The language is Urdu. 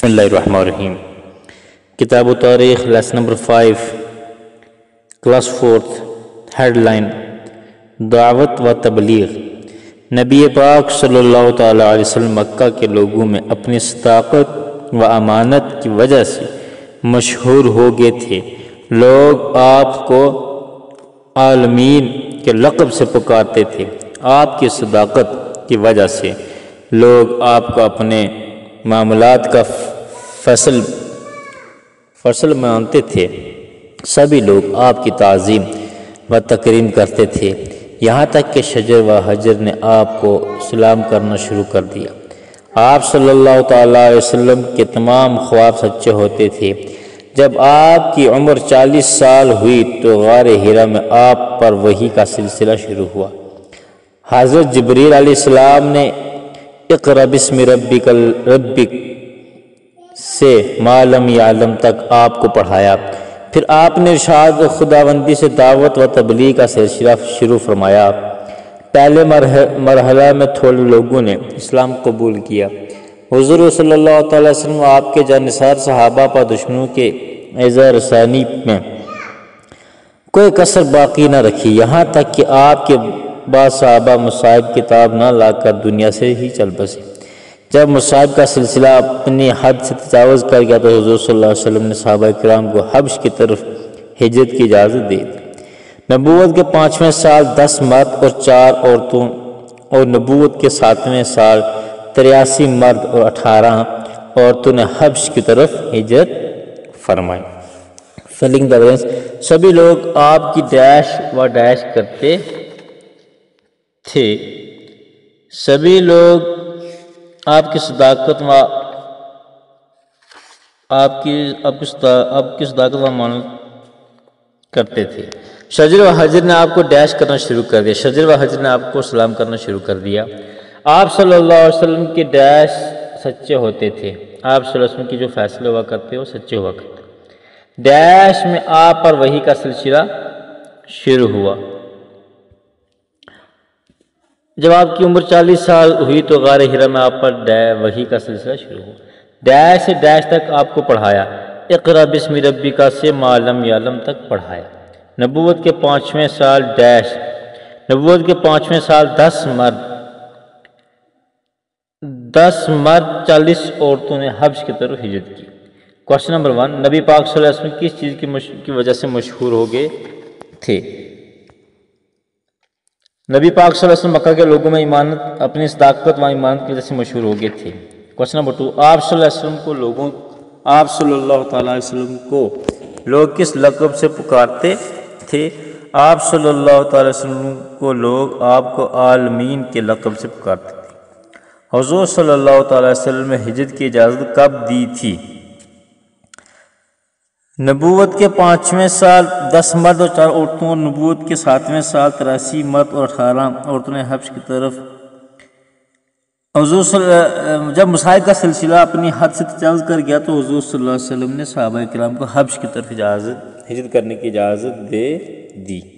بسم اللہ الرحمن الرحیم۔ کتاب و تاریخ lesson number 5 class 4 headline دعوت و تبلیغ۔ نبی پاک صلی اللہ تعالیٰ علیہ وسلم مکہ کے لوگوں میں اپنی صداقت و امانت کی وجہ سے مشہور ہو گئے تھے۔ لوگ آپ کو عالمین کے لقب سے پکارتے تھے۔ آپ کی صداقت کی وجہ سے لوگ آپ کو اپنے معاملات کا فصل مانتے تھے۔ سبھی لوگ آپ کی تعظیم و تکریم کرتے تھے، یہاں تک کہ شجر و حجر نے آپ کو سلام کرنا شروع کر دیا۔ آپ صلی اللہ تعالیٰ علیہ وسلم کے تمام خواب سچے ہوتے تھے۔ جب آپ کی عمر 40 سال ہوئی تو غار حرا میں آپ پر وحی کا سلسلہ شروع ہوا۔ حضرت جبریل علیہ السلام نے اقرأ بسم ربک سے ما لم یعلم تک آپ کو پڑھایا۔ پھر آپ نے ارشاد خداوندی سے دعوت و تبلیغ کا سلسلہ شروع فرمایا۔ پہلے مرحلہ میں تھوڑے لوگوں نے اسلام قبول کیا۔ حضور صلی اللہ تعالی وسلم آپ کے جانثار صحابہ پر دشمنوں کے ایذا رسانی میں کوئی کسر باقی نہ رکھی، یہاں تک کہ آپ کے بعض صحابہ مصائب کتاب نہ لا کر دنیا سے ہی چل بسے۔ جب مصائب کا سلسلہ اپنی حد سے تجاوز کر گیا تو حضور صلی اللہ علیہ وسلم نے صحابہ کرام کو حبش کی طرف ہجرت کی اجازت دے دی۔ نبوت کے 5ویں سال 10 مرد اور 4 عورتوں، اور نبوت کے 7ویں سال 83 مرد اور 18 عورتوں نے حبش کی طرف ہجرت فرمائی۔ فلنگ دا برینس، سبھی لوگ آپ کی ڈیش و ڈیش کرتے تھے۔ سبھی لوگ آپ کی صداقت و آپ کی صداقت و امانت کرتے تھے۔ شجر و حجر نے آپ کو ڈیش کرنا شروع کر دیا۔ شجر و حجر نے آپ کو سلام کرنا شروع کر دیا۔ آپ صلی اللہ علیہ وسلم کے ڈیش سچے ہوتے تھے۔ آپ صلی اللہ علیہ وسلم کی جو فیصلے ہوا کرتے وہ سچے ہوا کرتے۔ ڈیش میں آپ پر وحی کا سلسلہ شروع ہوا۔ جب آپ کی عمر 40 سال ہوئی تو غار حرا میں آپ پر وحی کا سلسلہ شروع ہوا۔ ڈیش سے ڈیش تک آپ کو پڑھایا۔ اقرأ بسم ربک سے ما لم یعلم تک پڑھایا۔ نبوت کے 5ویں سال ڈیش، نبوت کے 5ویں سال 10 مرد 40 عورتوں نے حبش کی طرف ہجرت کی۔ کوشچن نمبر 1، نبی پاک صلی اللہ علیہ وسلم کس چیز کی وجہ سے مشہور ہو گئے تھے؟ نبی پاک صلی اللہ علیہ وسلم مکہ کے لوگوں میں اپنی صداقت و ایمانت کی وجہ سے مشہور ہو گئے تھے۔ کوشچن نمبر 2، آپ صلی اللہ تعالیٰ علیہ وسلم کو لوگ کس لقب سے پکارتے تھے؟ آپ صلی اللہ تعالیٰ علیہ وسلم کو لوگ آپ کو عالمین کے لقب سے پکارتے تھے۔ حضور صلی اللہ تعالیٰ علیہ وسلم نے ہجرت کی اجازت کب دی تھی؟ نبوت کے 5ویں سال 10 مرد اور 4 عورتوں، اور نبوت کے 7ویں سال 83 مرد اور 18 عورتوں نے حبش کی طرف جب مصائب کا سلسلہ اپنی حد سے تجاوز کر گیا تو حضور صلی اللہ علیہ وسلم نے صحابہ کرام کو حبش کی طرف ہجرت کرنے کی اجازت دے دی۔